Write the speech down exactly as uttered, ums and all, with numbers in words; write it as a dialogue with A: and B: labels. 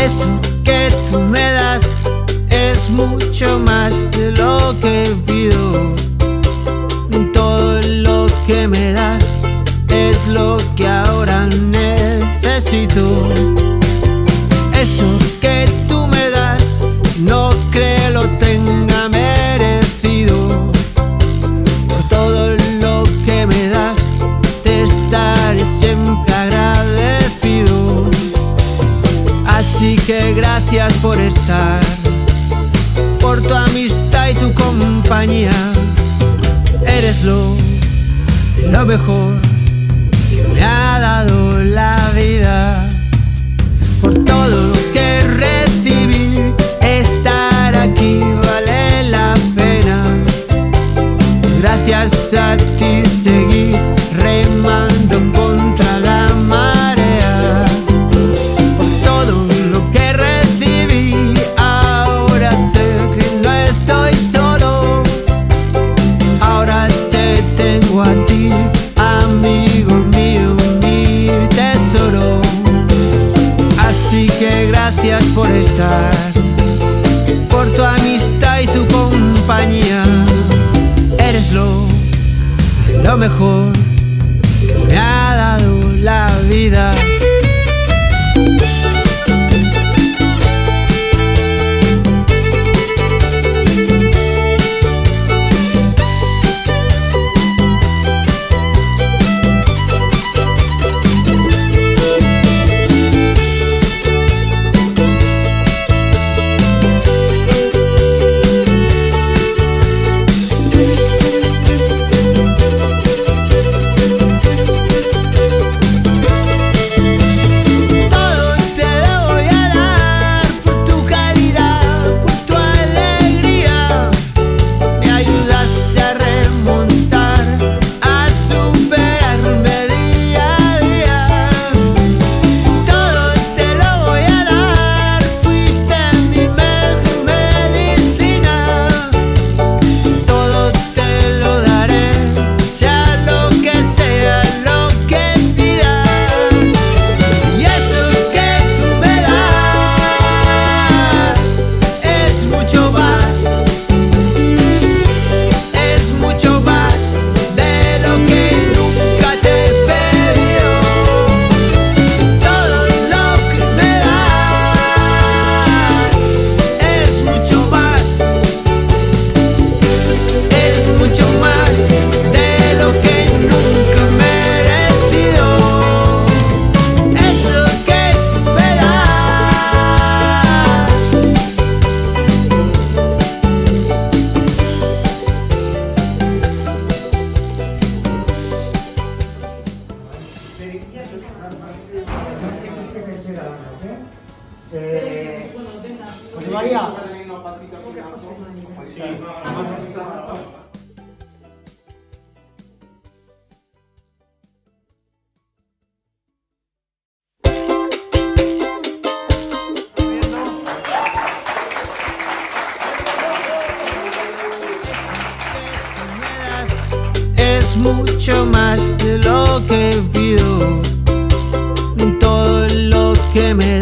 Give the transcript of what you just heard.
A: Eso que tú me das es mucho más de lo que pido. Todo lo que me das es lo que ahora necesito. Eso que tú me das no creo lo tenga merecido. Por todo lo que me das te estaré siempre agradecido. Así que gracias por estar, por tu amistad y tu compañía. Eres lo, lo mejor que me ha dado la vida. Por todo lo que recibí, estar aquí vale la pena. Gracias a ti seguí remando contra la marea. Por todo lo que recibí, ahora sé que no estoy solo. Ahora te tengo a ti, amigo mío, mi tesoro. Así que gracias por estar, por tu amistad y tu compañía. Eres lo, lo mejor que me ha dado la vida.
B: Eh, José María.
A: Es mucho más de lo que pido. Todo lo que me